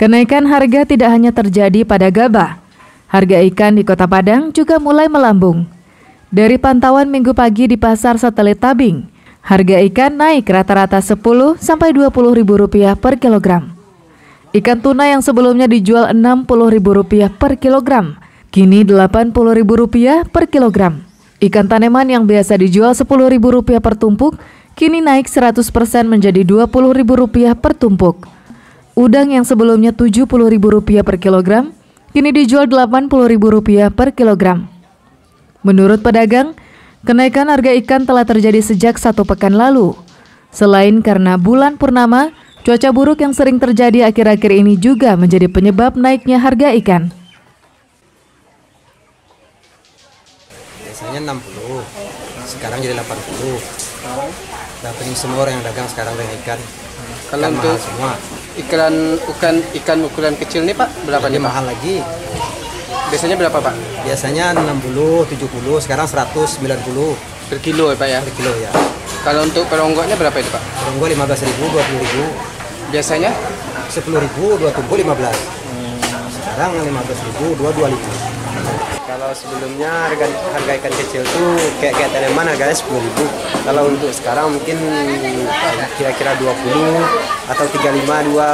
Kenaikan harga tidak hanya terjadi pada gabah. Harga ikan di Kota Padang juga mulai melambung. Dari pantauan Minggu pagi di Pasar Satelit Tabing, harga ikan naik rata-rata Rp10-Rp20.000 per kilogram. Ikan tuna yang sebelumnya dijual Rp60.000 per kilogram, kini Rp80.000 per kilogram. Ikan taneman yang biasa dijual Rp10.000 per tumpuk, kini naik 100% menjadi Rp20.000 per tumpuk. Udang yang sebelumnya Rp70.000 per kilogram, kini dijual Rp80.000 per kilogram. Menurut pedagang, kenaikan harga ikan telah terjadi sejak 1 pekan lalu. Selain karena bulan purnama, cuaca buruk yang sering terjadi akhir-akhir ini juga menjadi penyebab naiknya harga ikan. Biasanya 60, sekarang jadi 80. Dapetin semua orang yang dagang sekarang dengan ikan. Kalau ikan untuk mahal semua. ikan ukuran kecil nih Pak, berapa nih Pak? Mahal lagi. Biasanya berapa Pak? Biasanya 60, 70, sekarang 190 Per kilo ya Pak ya? per kilo ya. Kalau untuk peronggoknya berapa itu Pak? Perunggu 15.000, 20.000. Biasanya? 10.000, 2 tumpuk 15. Sekarang 15.000, 225. Kalau sebelumnya harga ikan kecil tuh kayak taneman harganya 10.000. Kalau untuk sekarang mungkin kira-kira 20 atau 35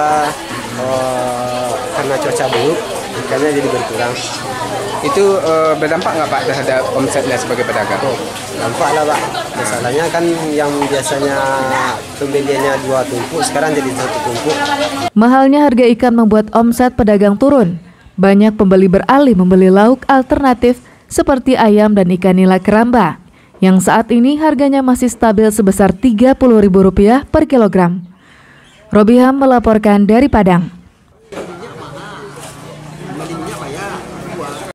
karena cuaca buruk ikannya jadi berkurang. Itu berdampak nggak Pak terhadap omsetnya sebagai pedagang? Dampak lah Pak. Masalahnya kan yang biasanya pembeliannya 2 tumpuk sekarang jadi 1 tumpuk. Mahalnya harga ikan membuat omset pedagang turun. Banyak pembeli beralih membeli lauk alternatif seperti ayam dan ikan nila keramba, yang saat ini harganya masih stabil sebesar Rp30.000 per kilogram. Robiham melaporkan dari Padang.